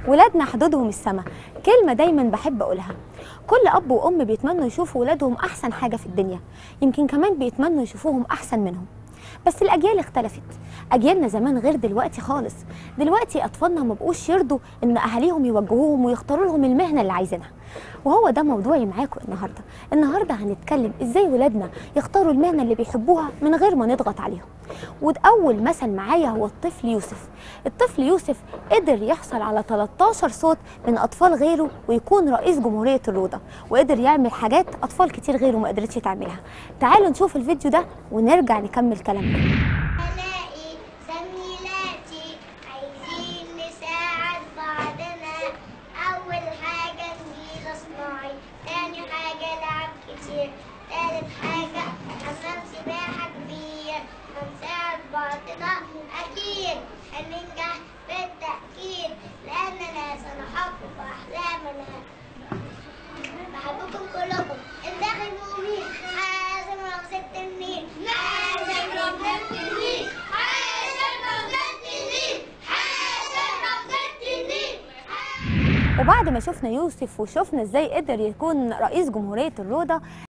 ولادنا حدودهم السما، كلمة دايما بحب أقولها. كل أب وأم بيتمنوا يشوفوا ولادهم أحسن حاجة في الدنيا، يمكن كمان بيتمنوا يشوفوهم أحسن منهم. بس الأجيال اختلفت، أجيالنا زمان غير دلوقتي خالص. دلوقتي أطفالنا ما بقوش يرضوا إن أهاليهم يوجهوهم ويختاروا لهم المهنة اللي عايزينها، وهو ده موضوعي معاكم النهارده هنتكلم إزاي ولادنا يختاروا المهنة اللي بيحبوها من غير ما نضغط عليهم. وأول مثل معايا هو الطفل يوسف. الطفل يوسف قدر يحصل على 13 صوت من أطفال غيره ويكون رئيس جمهورية الروضة، وقدر يعمل حاجات أطفال كتير غيره ما قدرتش تعملها. تعالوا نشوف الفيديو ده ونرجع نكمل كلامنا. ألاقي زميلاتي عايزين نساعد بعضنا. أول حاجة نجيل صناعي، تاني حاجة لعب كتير، تالت حاجة حمام سباحة كبير. هنساعد بعضنا أكيد هننجح بالتأكيد، لأننا سنحقق أحلامنا. بحبكم كلكم. الداخل مؤمن حازم رمزة النيل، حازم رمزة النيل، حازم رمزة النيل، حازم رمزة النيل. وبعد ما شفنا يوسف وشفنا ازاي قدر يكون رئيس جمهورية الروضة،